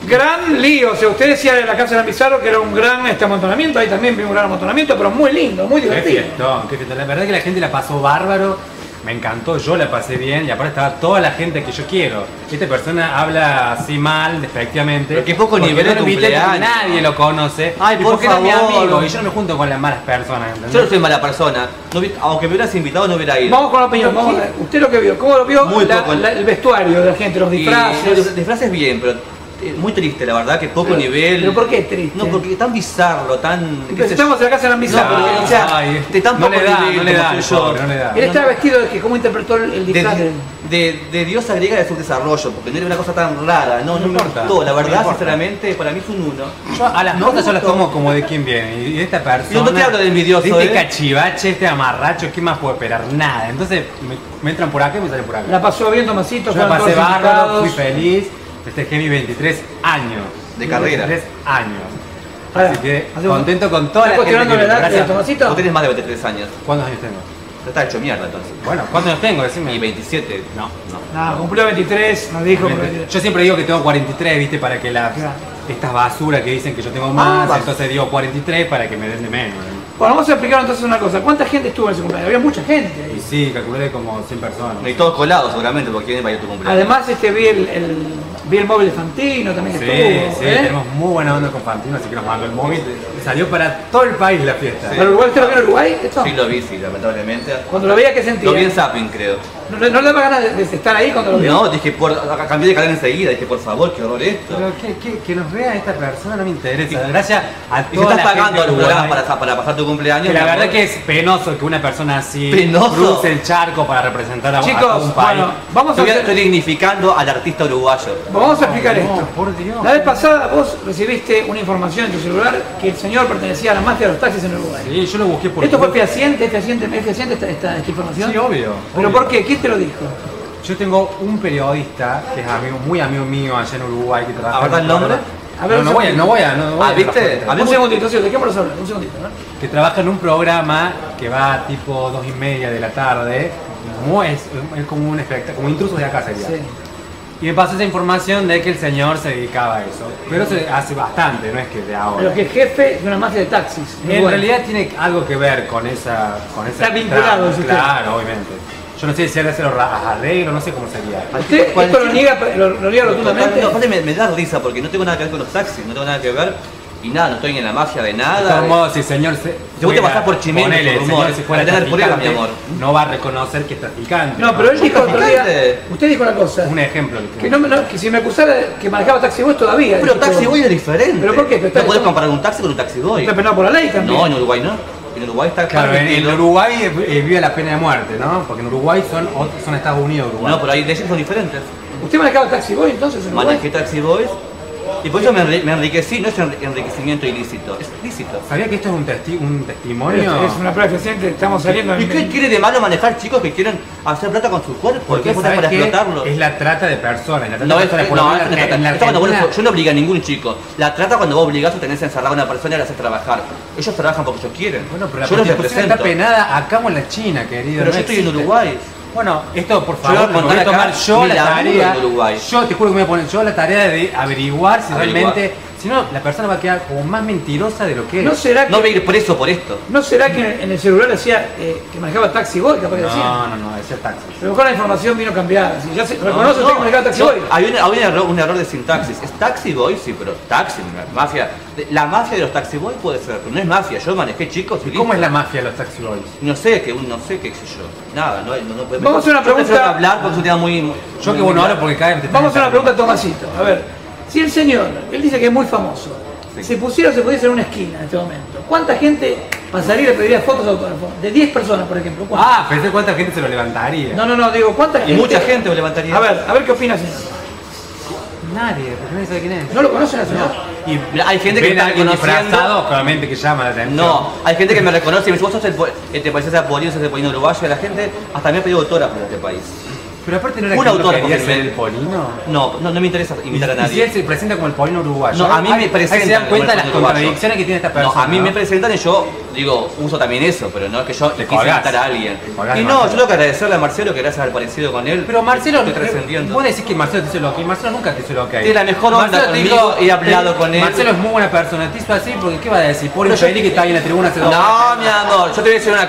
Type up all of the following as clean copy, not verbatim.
Gran lío, o sea, usted decía de la casa de Pizarro que era un gran amontonamiento, ahí también vi un gran amontonamiento, pero muy lindo, muy divertido. Qué fiestón. La verdad que la gente la pasó bárbaro, me encantó, yo la pasé bien y aparte estaba toda la gente que yo quiero. Esta persona habla así mal, despectivamente. Pero qué poco nivel de cumpleaños. Nadie lo conoce. Ay, por favor. Era mi amigo y yo no me junto con las malas personas. ¿Entendés? Yo no soy mala persona. Aunque me hubieras invitado no hubiera ido. Vamos con la opinión, vamos a ver. ¿Usted lo que vio? ¿Cómo lo vio? Muy poco. El vestuario de la gente, los disfraces. Los disfraces bien, pero muy triste, la verdad, que poco nivel. ¿Pero por qué es triste? No, porque tan bizarro, tan... Estamos en la casa de la Pizarro. No, o sea, de tan poco nivel, no le da. Él estaba vestido de que, ¿cómo interpretó el disfraz? De diosa griega de su desarrollo, porque no era una cosa tan rara, no me gustó, la verdad, sinceramente, para mí es un 1. Yo a las notas yo las tomo como de quién viene, y de esta persona... No te hablo de envidioso, este cachivache, este amarracho, ¿qué más puedo esperar? Nada, entonces me entran por acá y me salen por acá. La pasó bien, Tomasito, yo la pasé bárbaro, fui feliz, festejé mis 23 años. De carrera. 23 años. Así que contento con toda la gente que la edad de Tomasito? Vos tenés más de 23 años. ¿Cuántos años tengo? Está hecho mierda entonces. Bueno, ¿cuántos años tengo? Decime. Y 27. No, cumplió 23, nos dijo. Yo siempre digo que tengo 43, ¿viste? Para que estas basuras que dicen que yo tengo más, entonces digo 43 para que me den de menos. Bueno, vamos a explicar entonces una cosa. ¿Cuánta gente estuvo en ese cumpleaños? Había mucha gente. Y sí, calculé como 100 personas. Y todos colados seguramente, porque quién va a ir a tu cumpleaños. Además vi el móvil de Fantino también estuvo. Sí, tenemos muy buena onda con Fantino, así que nos mandó el móvil. Salió para todo el país la fiesta. Sí. ¿Pero Uruguay usted lo vio en Uruguay? ¿Esto? Sí, lo vi, sí, lamentablemente. Cuando lo veía, ¿qué sentía? Lo vi en Zapping, creo. ¿No le daba ganas de estar ahí cuando lo vio? No, dije, cambié de canal enseguida, dije, por favor, qué horror esto. Pero que nos vea esta persona no me interesa. Gracias a y toda estás la pagando gente al programa para pasar tu cumpleaños. Que la verdad que es penoso que una persona así cruce el charco para representar a un país. Bueno, vamos a estoy dignificando al artista uruguayo. Vamos a explicar esto. Por Dios. La vez pasada vos recibiste una información en tu celular que el señor pertenecía a la mafia de los taxis en Uruguay. Sí, yo lo busqué por... ¿Esto fue fehaciente? ¿Es fehaciente esta información? Sí, obvio. ¿Pero por qué? ¿Quién te lo dijo? Yo tengo un periodista que es muy amigo mío allá en Uruguay que trabaja... ¿Verdad el nombre? A ver, no voy a... ¿viste? Un segundito, dejémoslo hablar, un segundito, ¿no? Que trabaja en un programa que va tipo 2:30 de la tarde. Es como un espectáculo, como Intrusos de acá sería. Sí. Y me pasó esa información de que el señor se dedicaba a eso. Pero se hace bastante, no es que de ahora. Pero que es jefe de una mafia de taxis. En realidad tiene algo que ver con esa Está vinculado, trama, claro, obviamente. Yo no sé si él hace los arreglos, no sé cómo sería. ¿Usted esto lo niega rotundamente? No, me da risa porque no tengo nada que ver con los taxis, no tengo nada que ver. Y nada, no estoy en la mafia de nada. De todos modos, si el señor se... Yo te pasás por chimeno, si fuera traficante, mi amor. No va a reconocer que es traficante. No, pero él dijo otro día... Usted dijo una cosa. Un ejemplo. Que si me acusara que manejaba Taxi Boy todavía. Pero Taxi Boy es diferente. ¿Pero por qué? No podés comparar un taxi con un Taxi Boy. Está penado por la ley también. No, en Uruguay no. En Uruguay está claro, en Uruguay vive la pena de muerte, ¿no? Porque en Uruguay son Estados Unidos, Uruguay. No, pero hay leyes que son diferentes. ¿Usted manejaba Taxi Boy entonces en Uruguay? Manejé Taxi Boys y por eso me enriquecí, no es enriquecimiento ilícito, es lícito. ¿Sabía que esto es un testimonio? Es una prueba fehaciente, estamos saliendo ¿Y qué quiere de malo manejar chicos que quieren hacer plata con su cuerpo? Porque para explotarlo. Es la trata de personas. Yo no obligo a ningún chico. La trata cuando vos obligás o tenés encerrado a una persona y la haces trabajar. Ellos trabajan porque ellos quieren. Bueno, pero la prostitución está penada acá en la China, querido. Pero yo estoy en Uruguay. Bueno, esto por favor, me voy a tomar yo la tarea. Yo te juro que me voy a poner yo la tarea de averiguar si realmente. Si no, la persona va a quedar como más mentirosa de lo que es. ¿No será que, no voy a ir preso por esto? ¿No será que en el celular decía que manejaba Taxi Boy? Capaz que decía. No, decía taxi. A lo mejor la información vino cambiada. Si ya se reconoce que manejaba Taxi Boy. Hay un error de sintaxis. Es Taxi Boy, sí, pero taxi, mafia. La mafia de los Taxi Boy puede ser, pero no es mafia. Yo manejé chicos y ¿Cómo es la mafia de los Taxi Boys? No sé, qué sé yo. Nada, no puede. Vamos a hacer una pregunta. Hablar porque es un tema muy. Yo que bueno ahora porque cada vez. Vamos a hacer una pregunta a Tomasito. A ver, si el señor, él dice que es muy famoso. Se pudiese en una esquina en este momento. ¿Cuánta gente pasaría y le pediría fotos de autógrafo? De 10 personas, por ejemplo. ¿Cuánta? Pensé cuánta gente se lo levantaría. No, digo, ¿cuánta gente? Y mucha gente lo levantaría. A ver qué opina, señor. Nadie, porque nadie sabe quién es. ¿No lo conocen al señor? Y hay gente que está disfrazado, claramente que llama la atención. No, hay gente que me reconoce y me dice, vos sos te pareces a Polino, sos de Polino Uruguayo. La gente hasta me ha pedido autógrafos de este país. Pero aparte no era un que autor quería ser el Polino. No me interesa imitar a nadie. Y si él se presenta como el Polino uruguayo. No, a mí me presentan. Ahí se dan cuenta de las uruguayo. contradicciones que tiene esta persona. No, a mí me presentan y yo digo, uso también eso, pero no es que yo Te quise colgás. imitar a alguien. Colgás Y de no, Marcelo. yo tengo que agradecerle a Marcelo que gracias al parecido con él. Pero Marcelo, estoy trascendiendo. vos decís que Marcelo te hizo lo que Marcelo nunca te hizo lo que Tiene la mejor onda Marcelo te conmigo, he hablado con él. Marcelo es muy buena persona, te hizo así porque ¿qué va a decir? Pobre Pero yo- infeliz que está ahí en la tribuna hace 2 No, mi amor, yo te voy a decir una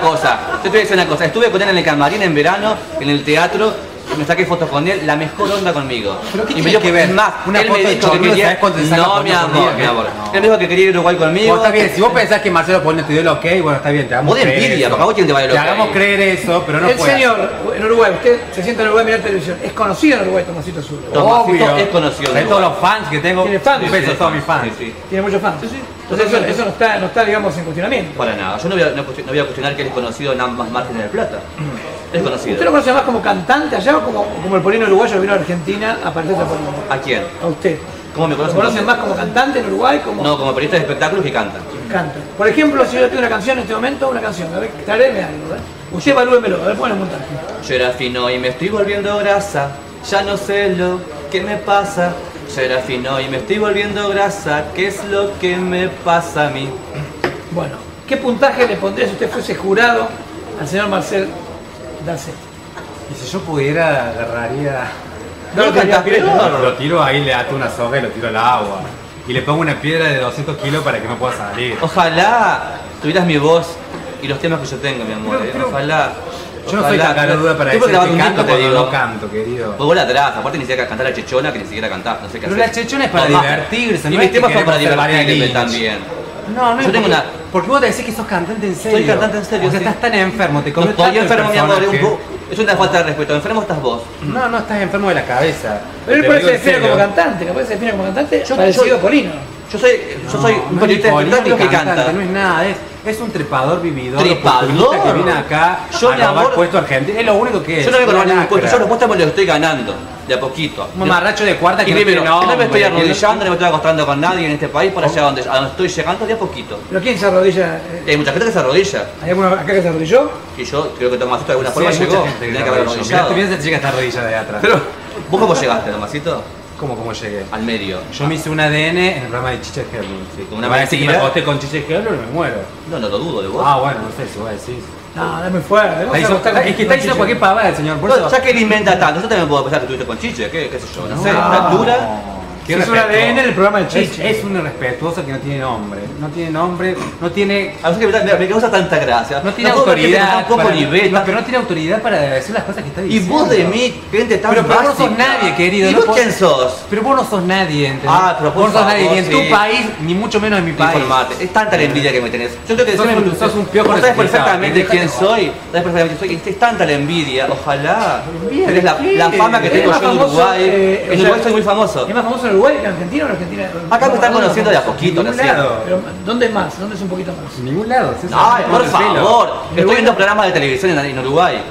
cosa. Estuve con él en el camarín en verano, en el teatro, me saqué fotos con él, la mejor onda conmigo. ¿Pero qué Y me tiene dio- que ver? es más, Una él foto me de dijo que chorro, quería... ¿sabes cuánto te saca No, fotos mi por amor, día? mi amor. No. Él me dijo que quería ir a Uruguay conmigo. Está bien, si vos pensás que Marcelo Polino te dio el ok, bueno, está bien, te hagamos Vos de creer envidia, eso. porque a vos quién te va a dar el Te ok. hagamos creer eso, pero no El puede. señor en Uruguay, usted se sienta en Uruguay a mirar televisión. Es conocido en Uruguay Tomasito Zurdo. Tomasito es conocido en De todos Uruguay. los fans que tengo, Tiene fans. un beso a todos mis fans. Sí, sí. Tiene muchos fans. Entonces eso no está, digamos, en cuestionamiento. Para nada, yo no voy a cuestionar que él es conocido en ambas márgenes del plata. Es conocido. ¿Usted lo conoce más como cantante allá o como el Polino uruguayo que vino a Argentina a partir de Polino? ¿A quién? A usted. ¿Cómo me ¿Lo conocen? conocen más como cantante en Uruguay? Como No, como periodista de espectáculos que canta. canta. Por ejemplo, si yo tengo una canción en este momento, una canción, a ver, tráeme algo, ¿eh? Usted evalúemelo, a ver, ponle un montaje. Yo era fino y me estoy volviendo grasa, ya no sé lo que me pasa. Yo era fino y me estoy volviendo grasa, ¿qué es lo que me pasa a mí? Bueno, ¿qué puntaje le pondría si usted fuese jurado al señor Marcel Dacet? Y si yo pudiera, agarraría. No lo cantás peor. Lo tiro ahí, le ato una soga y lo tiro al agua. Y le pongo una piedra de 200 kilos para que no pueda salir. Ojalá tuvieras mi voz y los temas que yo tengo, mi amor. Pero- Ojalá. Yo no soy tan caruda para Estoy por decir grabar que un canto disco, te cuando digo. no canto, querido. Vos la atrás, aparte ni siquiera cantar la chechona que ni siquiera cantás, no sé qué Pero hacer. la chechona es para Tomá. divertirse, Y no mis es que temas son para queremos ser María divertirme Lynch. también. No, no, Yo tengo porque, una- porque vos decís que sos cantante en serio. Soy cantante en serio, O sea, sí. estás tan enfermo, te No comió estoy tanto el enfermo, mi amor, personaje. es una falta de respeto. Enfermo estás vos. No estás enfermo de la cabeza. Pero él Te por digo eso se en define serio. como cantante, capaz se define como cantante Yo- parecido yo- a Polino. Yo soy un No, periodista de ni espectáculos que cantante, canta. No es nada, es un trepador vividor. ¿Trepador? oportunista que viene acá Yo, a mi robar amor, puesto argentino. Es lo único que es. Yo no vengo a robar ningún Una puesto, yo lacra. los puestos me los estoy ganando, de a poquito. Un mamarracho de cuarta que Y no primero, tiene no me nombre, estoy que arrodillando, no me estoy acostando con nadie en este país para allá a donde estoy llegando de a poquito. Pero ¿quién se arrodilla? Y hay mucha gente que se arrodilla. ¿Hay alguno acá que se arrodilló? Y yo creo que Tomasito de alguna Sí, forma hay mucha llegó. gente que Tenía se que haber arrodilló. Mirá, arrodillado. te piensas esa chica está arrodillada de atrás. Pero, ¿vos cómo llegaste, Tomasito? ¿Cómo llegué? Al medio. Yo me hice un ADN en el programa de Chicha Herlund. Sí, con Una una vez que me mentira. acosté con Chicha Herlund y me muero. No lo dudo de vos. Ah, bueno, no sé si vos decís. No, es muy fuerte. ¿Cómo se Es acostó con- que está con diciendo Chiche? cualquier pavada el señor. Por Bueno, eso. ya que él inventa tanto, yo también puedo pensar que estuviste con Chiche, qué sé yo, no sé, No. la altura. Qué Es un respeto. ADN en el programa de Chiche. Es un irrespetuoso que no tiene nombre. No tiene nombre, no tiene. A veces me causa tanta gracia. No tiene puedo creer que tenga autoridad. tan poco para- nivel. no, pero no tiene autoridad para decir las cosas que está Y diciendo. vos de mí, gente tan Pero vos no sos básica. nadie, querido. ¿Y no vos podés- quién sos? Pero vos no sos nadie, ¿entendés? Ah, pero por vos no sos nadie favor, ni en sí. tu país, ni mucho menos en mi país. Informate. Es tanta la envidia que me tenés. Yo creo que Sos un piojo vos sabés necesitado. perfectamente quién Dejate soy. Sabés perfectamente quién soy. Es tanta la envidia. Ojalá. ¿Envidia Tenés de qué? la fama que Es tengo más yo en famoso, Uruguay. o En sea, Uruguay soy muy famoso. ¿Es más famoso en Uruguay que en Argentina o en Argentina? Acá me están conociendo de a poquito, En ningún recién. lado. Pero ¿dónde es más? ¿Dónde es un poquito más? En ningún lado. ¿sí? Ay, por Con el pelo. favor. Estoy viendo programas de televisión en Uruguay.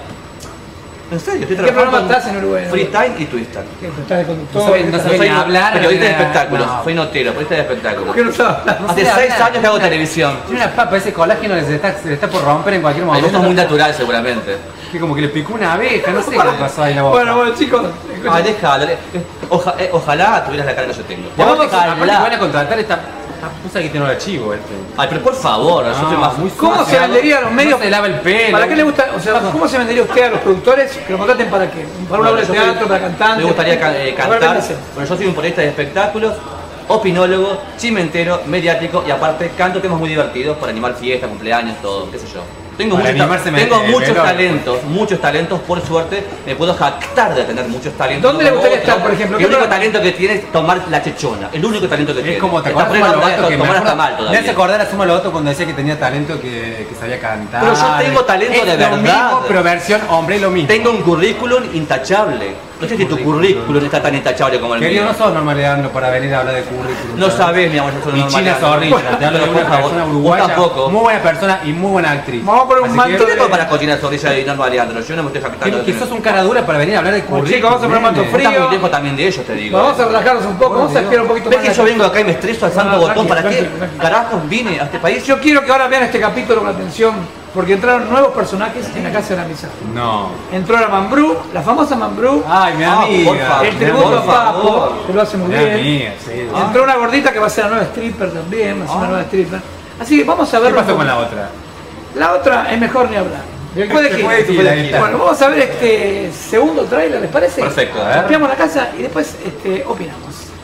En serio, estoy ¿Qué trabajando programa estás en Uruguay? Freestyle y Twister. ¿Qué? ¿Estás de conductor? No sabés- no ¿Estás- sabés Soy ni hablar, periodista de no, espectáculos, no. soy notero, periodista de espectáculos. ¿Por qué no sabes? Hace sé 6 hablar. años que hago televisión. Tiene una papa, ese colágeno se está por romper en cualquier El momento. gusto es muy natural seguramente. Que como que le picó una abeja, no sé qué le pasó ahí en la boca. Bueno, chicos, escuchen. Ay, déjalo. Ojalá tuvieras la cara que yo tengo. Aparte que Ojalá. van a contratar esta pusa que tiene un archivo este. Ay, pero por favor, yo soy más... muy ¿Cómo se sucio. vendería a los medios? No se lava el pelo. ¿Para qué le gusta? O sea, ¿cómo se vendería usted a los productores que lo contraten para qué? ¿Para una obra de Bueno, yo teatro, para cantantes? Me gustaría cantar. véndase. Bueno, yo soy un periodista de espectáculos, opinólogo, chimentero, mediático y aparte canto temas muy divertidos para animar fiestas, cumpleaños, todo, qué sé yo. Tengo Para muchos, animarse tengo me- muchos melón. muchos talentos, por suerte me puedo jactar de tener muchos talentos. ¿Dónde le Como gustaría otro, estar, por ejemplo? El ¿Qué único programa? talento que tiene es tomar la chechona, el único talento que tiene. Es como te Está acuerdas de Suma aprendiendo Lobato, que me tomar hasta acuerdo- mal me todavía. hace acordar a Suma Lobato cuando decía que tenía talento que sabía cantar. Pero yo tengo talento Es de lo verdad. mismo, pero versión hombre lo mismo. Tengo un currículum intachable. No sé si tu currículum está tan intachable como el Querido, mío. no sos normalidad para venir a hablar de currículum. No ¿sabes? sabés, mi amor, yo soy Mi normal. China Zorrilla, te hablo de Pero, una por favor, persona vos uruguaya, tampoco. muy buena persona y muy buena actriz. Vamos a poner un Así manto que- ¿Qué de- tengo para Cochina Zorrilla y Norma Leandro? Yo no me estoy jactando. que sos un cara dura para venir a hablar de Bueno, currículum. chicos, vamos a poner manto nene. frío. Estás muy lejos también de ellos, te digo. Vamos a relajarnos un poco, vamos a esperar un poquito ¿Ves más. que yo vengo acá y me estreso al santo No, botón? ¿Para tranquilo, qué tranquilo. carajos vine a este país? Yo quiero que ahora vean este capítulo con atención porque entraron nuevos personajes en la Casa de la Amistad. No. Entró la Mambrú, la famosa Mambrú. Ay, mi amiga. El tributo a Papo, que lo hace muy bien. Amiga, sí. Entró una gordita que va a ser la nueva stripper también, va a ser una nueva stripper. Así que vamos a ver. ¿Qué pasó con la otra? La otra es mejor ni hablar. Bueno, vamos a ver este segundo tráiler, ¿les parece? Perfecto. Limpiamos la casa y después opinamos.